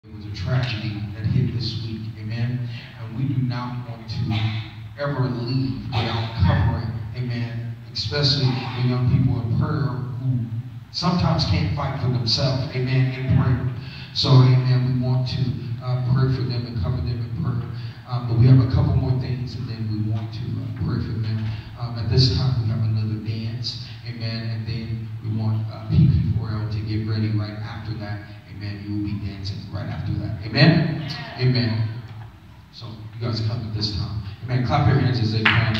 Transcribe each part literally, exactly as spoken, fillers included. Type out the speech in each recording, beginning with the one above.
It was a tragedy that hit this week, amen. And we do not want to ever leave without covering, amen, especially the young people in prayer who sometimes can't fight for themselves, amen, in prayer. So, amen, we want to uh, pray for them and cover them in prayer. Um, but we have a couple more things, and then we want to uh, pray for them. Um, at this time, we have another dance, amen, and then we want uh, P P four L to get ready right after that. Amen. You will be dancing right after that. Amen? Amen. So you guys come at this time. Amen. Clap your hands as they come.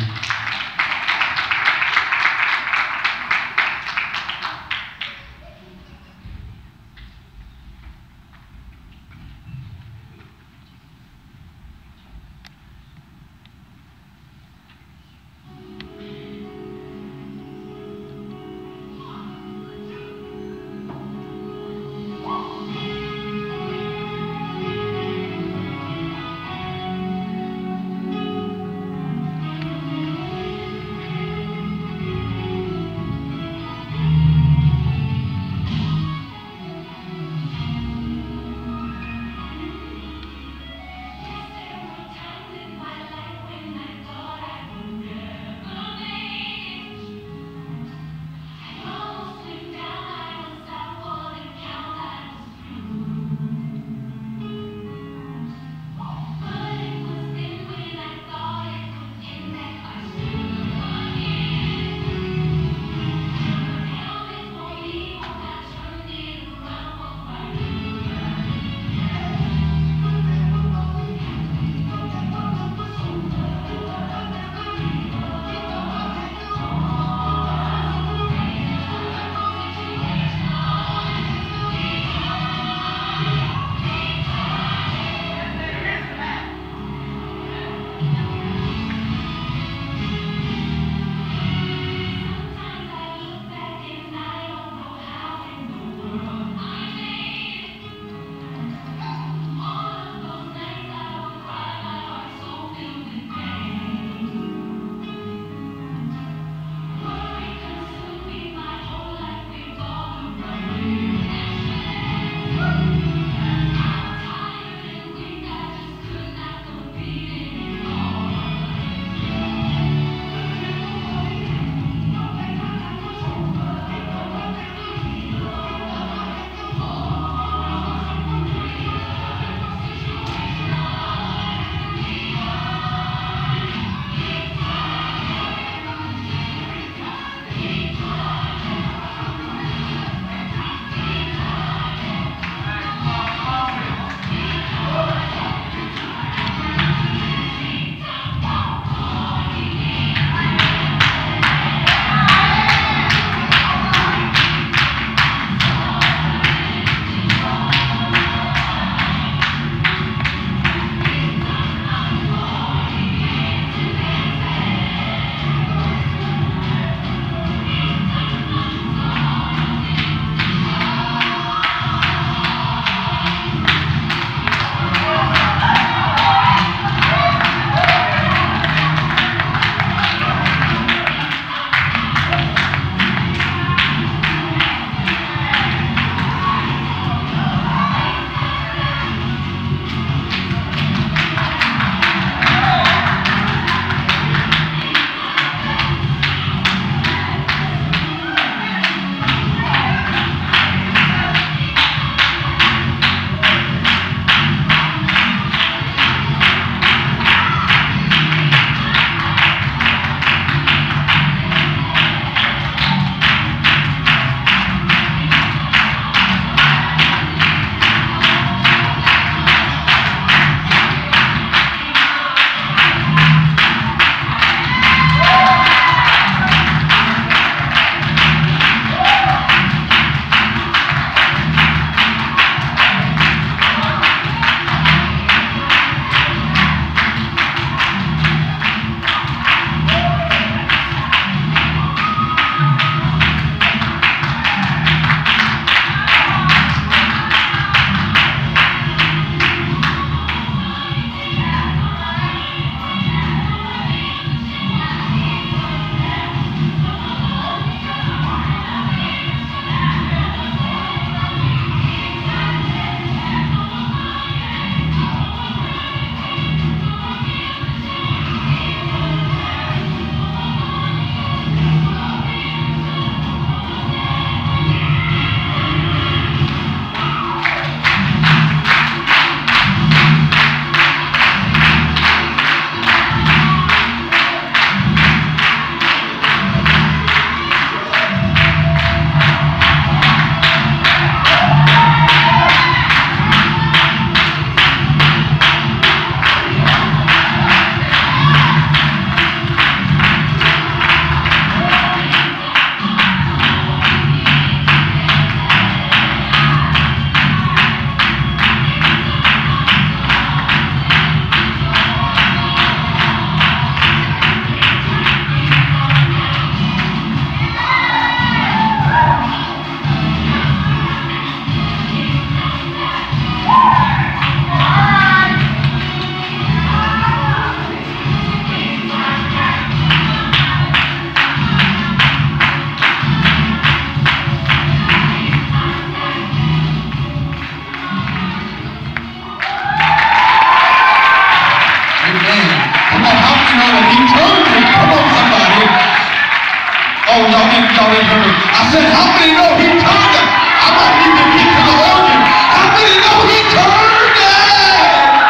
Y'all ain't heard me. I said, how many know he turned it? I might need to get to the organ. How many know he turned it?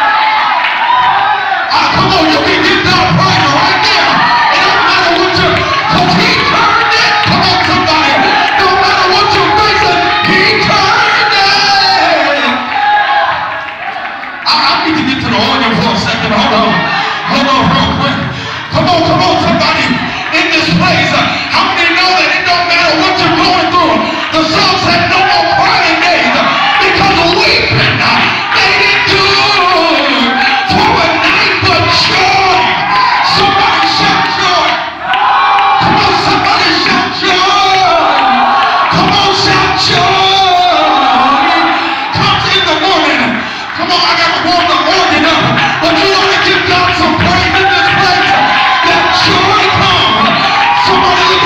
Ah, come on, you can get down private right now. It don't matter what you, because he turned it. Come on, somebody. No matter what you're facing, he turned it. I, I need to get to the organ for a second. Hold on. Hold on real quick. Come on, come on, somebody in this place. Uh, how many know that it don't matter what you're going through? The song said no more crying days uh, because weeping uh, made it good for a night, but joy. Somebody shout joy. Come on, somebody shout joy. Come on, shout joy. Comes in the morning. Come on, I gotta warm the organ up, but you ought to give God some praise in this place. That joy comes. Somebody look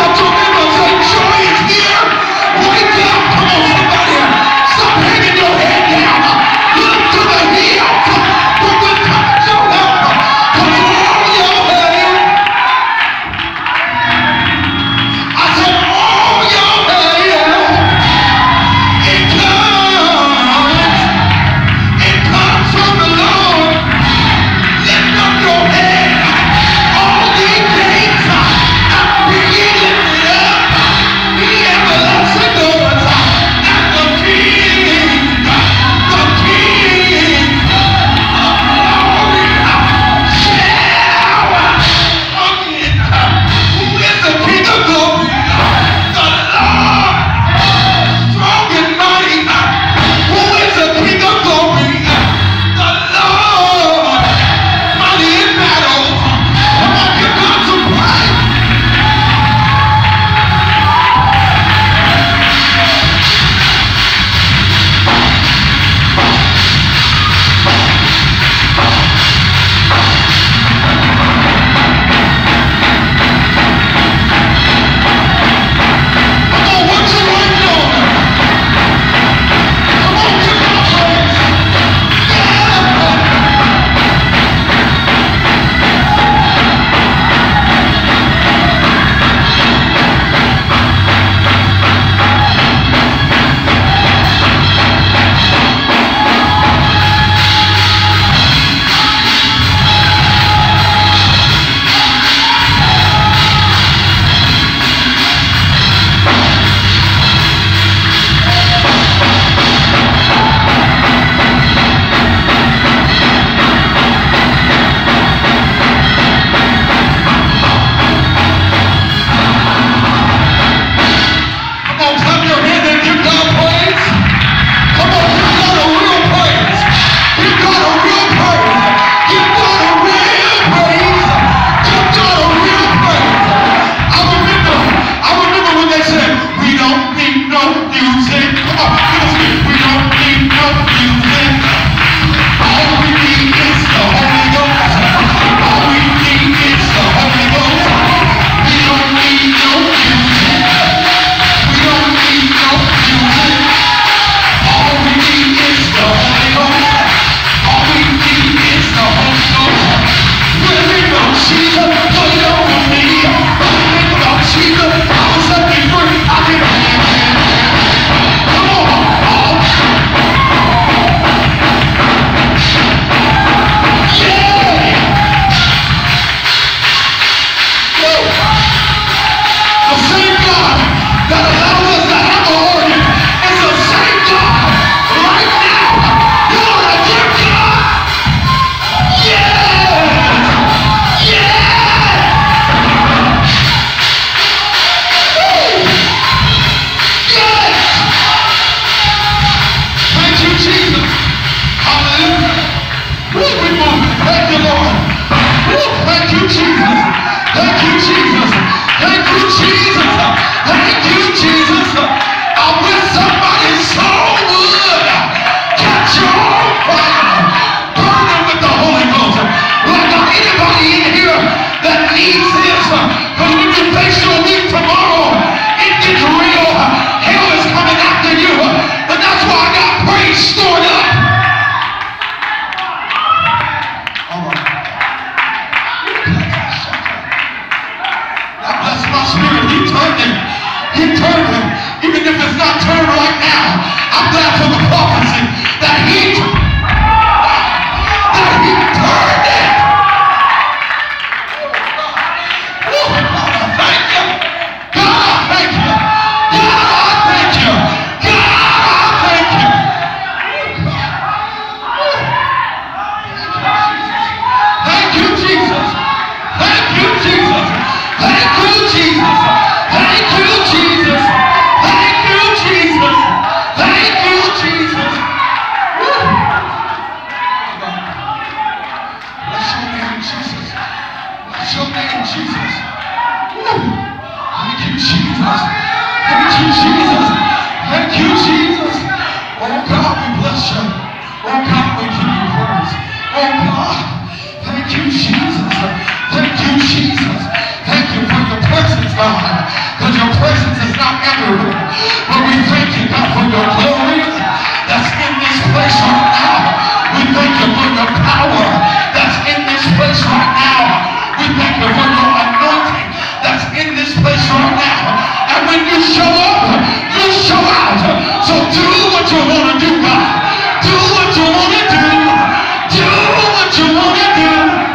Jesus. Thank you, Jesus. Thank you, Jesus. Oh God, we bless you. Oh God, we give you praise. Oh God, thank you, Jesus. Thank you, Jesus. Thank you for your presence, God. Because your presence is not everywhere. But we thank you, God, for your glory that's in this place right now. We thank you for your power that's in this place right now. We thank you for your anointing that's in this place right now. And when you show up, you show out. So do what you want to do, God. Do what you want to do. Do what you want to do.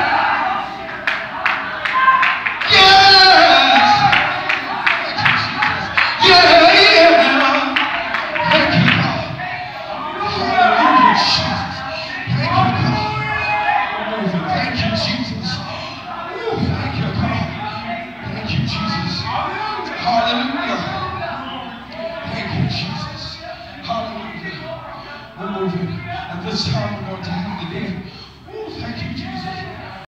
Yes. Yeah, yeah. Thank you, God. Hallelujah, Jesus. Thank you, God. Thank you, Jesus. Ooh, thank you, God. Thank you, Jesus. Hallelujah. Thank you, Jesus. Hallelujah. We're moving. At this time, we're going to have the day. Ooh, thank you, Jesus.